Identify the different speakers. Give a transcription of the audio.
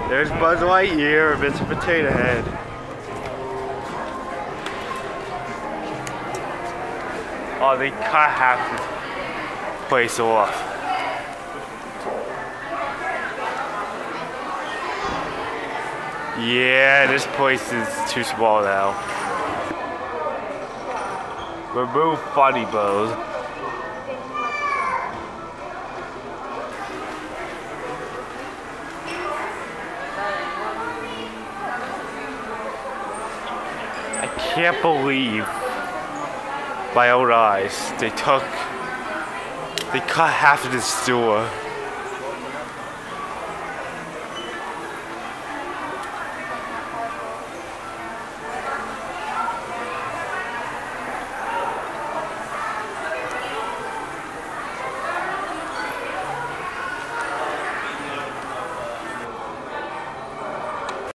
Speaker 1: There's Buzz Lightyear, Mr. Potato Head. Oh, they cut half this place off. Yeah, this place is too small now. Remove Funny Bone. I can't believe my own eyes. They cut half of the store.